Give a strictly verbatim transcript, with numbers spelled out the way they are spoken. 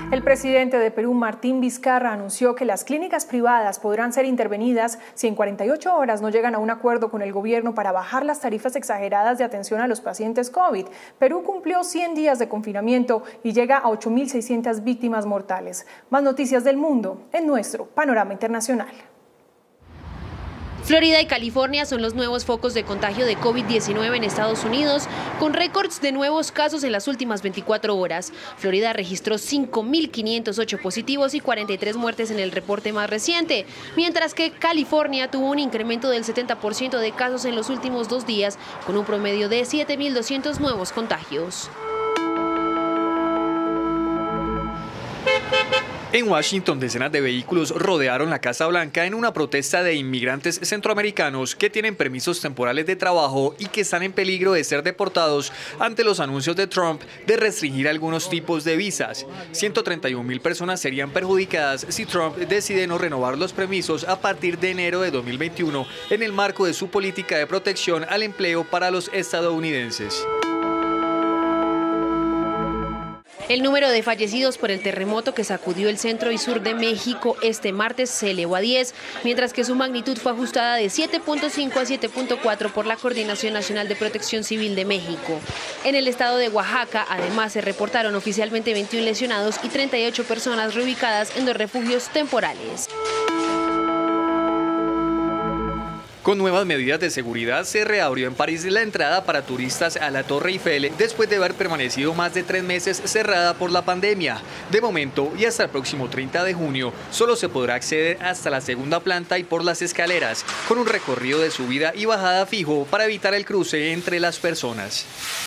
El presidente de Perú, Martín Vizcarra, anunció que las clínicas privadas podrán ser intervenidas si en cuarenta y ocho horas no llegan a un acuerdo con el gobierno para bajar las tarifas exageradas de atención a los pacientes COVID. Perú cumplió cien días de confinamiento y llega a ocho mil seiscientas víctimas mortales. Más noticias del mundo en nuestro Panorama Internacional. Florida y California son los nuevos focos de contagio de COVID diecinueve en Estados Unidos, con récords de nuevos casos en las últimas veinticuatro horas. Florida registró cinco mil quinientos ocho positivos y cuarenta y tres muertes en el reporte más reciente, mientras que California tuvo un incremento del setenta por ciento de casos en los últimos dos días, con un promedio de siete mil doscientos nuevos contagios. En Washington, decenas de vehículos rodearon la Casa Blanca en una protesta de inmigrantes centroamericanos que tienen permisos temporales de trabajo y que están en peligro de ser deportados ante los anuncios de Trump de restringir algunos tipos de visas. ciento treinta y una mil personas serían perjudicadas si Trump decide no renovar los permisos a partir de enero de dos mil veintiuno en el marco de su política de protección al empleo para los estadounidenses. El número de fallecidos por el terremoto que sacudió el centro y sur de México este martes se elevó a diez, mientras que su magnitud fue ajustada de siete punto cinco a siete punto cuatro por la Coordinación Nacional de Protección Civil de México. En el estado de Oaxaca, además, se reportaron oficialmente veintiún lesionados y treinta y ocho personas reubicadas en dos refugios temporales. Con nuevas medidas de seguridad, se reabrió en París la entrada para turistas a la Torre Eiffel después de haber permanecido más de tres meses cerrada por la pandemia. De momento y hasta el próximo treinta de junio, solo se podrá acceder hasta la segunda planta y por las escaleras, con un recorrido de subida y bajada fijo para evitar el cruce entre las personas.